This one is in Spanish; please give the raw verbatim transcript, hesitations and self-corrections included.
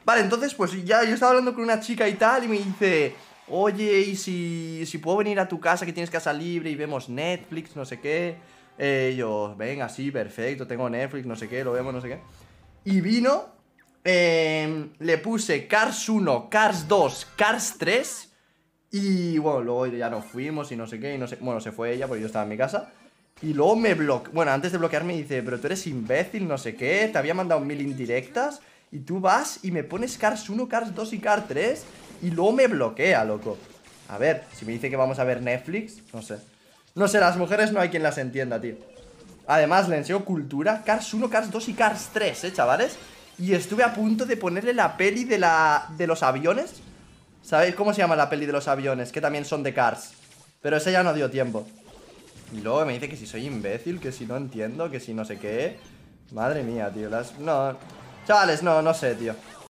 Vale, entonces pues ya yo estaba hablando con una chica y tal y me dice, oye, ¿y si, si puedo venir a tu casa que tienes casa libre y vemos Netflix, no sé qué? Eh, yo, venga, sí, perfecto, tengo Netflix, no sé qué, lo vemos, no sé qué. Y vino, eh, le puse Cars uno, Cars dos, Cars tres. Y bueno, luego ya nos fuimos y no sé qué, y no sé, bueno, se fue ella porque yo estaba en mi casa. Y luego me bloqueó, bueno, antes de bloquearme dice, pero tú eres imbécil, no sé qué, te había mandado mil indirectas y tú vas y me pones Cars uno, Cars dos y Cars tres y luego me bloquea, loco. A ver, si me dice que vamos a ver Netflix, no sé. No sé, las mujeres no hay quien las entienda, tío. Además, le enseño cultura, Cars uno, Cars dos y Cars tres, eh, chavales. Y estuve a punto de ponerle la peli de la de los aviones. ¿Sabéis cómo se llama la peli de los aviones? Que también son de Cars. Pero ese ya no dio tiempo. Y luego me dice que si soy imbécil, que si no entiendo, que si no sé qué. Madre mía, tío. Las... No. Chavales, no, no sé, tío.